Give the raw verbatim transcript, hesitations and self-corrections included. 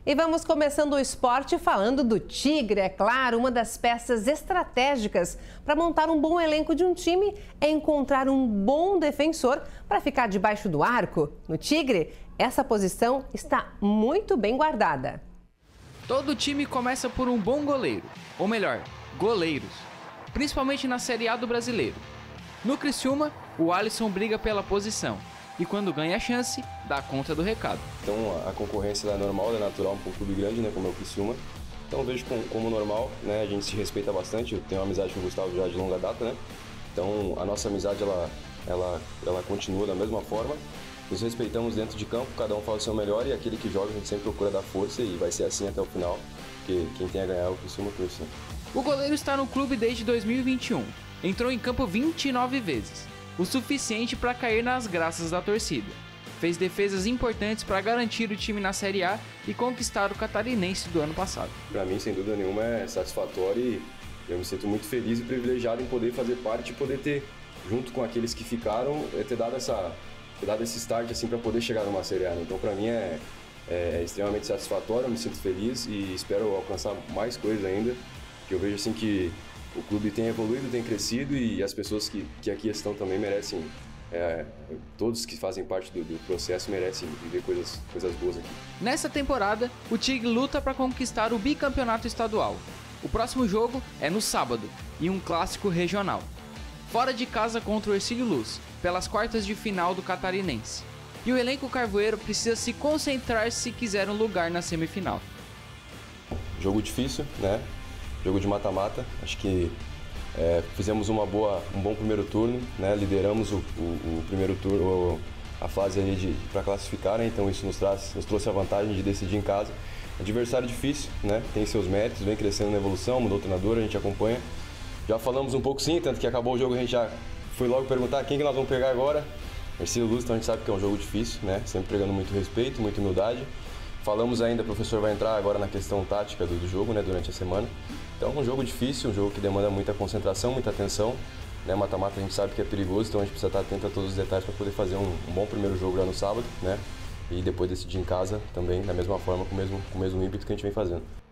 E vamos começando o esporte falando do Tigre, é claro. Uma das peças estratégicas para montar um bom elenco de um time é encontrar um bom defensor para ficar debaixo do arco. No Tigre, essa posição está muito bem guardada. Todo time começa por um bom goleiro, ou melhor, goleiros, principalmente na Série A do Brasileiro. No Criciúma, o Alisson briga pela posição. E quando ganha a chance, dá conta do recado. Então a concorrência é normal, é natural para um clube grande, né, como é o Criciúma. Então eu vejo como, como normal, né, a gente se respeita bastante, eu tenho uma amizade com o Gustavo já de longa data, né. Então a nossa amizade ela, ela, ela continua da mesma forma. Nos respeitamos dentro de campo, cada um faz o seu melhor e aquele que joga a gente sempre procura dar força e vai ser assim até o final, porque quem tem a ganhar é o Criciúma por isso. O goleiro está no clube desde dois mil e vinte e um, entrou em campo vinte e nove vezes. O suficiente para cair nas graças da torcida. Fez defesas importantes para garantir o time na Série A e conquistar o Catarinense do ano passado. Para mim, sem dúvida nenhuma, é satisfatório e eu me sinto muito feliz e privilegiado em poder fazer parte e poder ter, junto com aqueles que ficaram, ter dado, essa, ter dado esse start assim, para poder chegar numa Série A. Então, para mim, é, é extremamente satisfatório, eu me sinto feliz e espero alcançar mais coisas ainda, que eu vejo assim que o clube tem evoluído, tem crescido e as pessoas que, que aqui estão também merecem, é, todos que fazem parte do, do processo merecem viver coisas, coisas boas aqui. Nessa temporada, o Tigre luta para conquistar o bicampeonato estadual. O próximo jogo é no sábado e um clássico regional. Fora de casa contra o Hercílio Luz, pelas quartas de final do Catarinense. E o elenco carvoeiro precisa se concentrar se quiser um lugar na semifinal. Jogo difícil, né? Jogo de mata-mata, acho que é, fizemos uma boa, um bom primeiro turno, né? Lideramos o, o, o primeiro turno, a fase ali de, de para classificar, né? Então isso nos, traz, nos trouxe a vantagem de decidir em casa. Adversário difícil, né? Tem seus méritos, vem crescendo na evolução, mudou o treinador, a gente acompanha. Já falamos um pouco sim, tanto que acabou o jogo, a gente já foi logo perguntar quem que nós vamos pegar agora. Hercílio Luz, então a gente sabe que é um jogo difícil, né? Sempre pregando muito respeito, muita humildade. Falamos ainda, o professor vai entrar agora na questão tática do, do jogo, né, durante a semana. Então é um jogo difícil, um jogo que demanda muita concentração, muita atenção. Né, mata-mata a gente sabe que é perigoso, então a gente precisa estar atento a todos os detalhes para poder fazer um, um bom primeiro jogo lá no sábado, né? E depois decidir em casa também, da mesma forma, com o mesmo, com o mesmo ímpeto que a gente vem fazendo.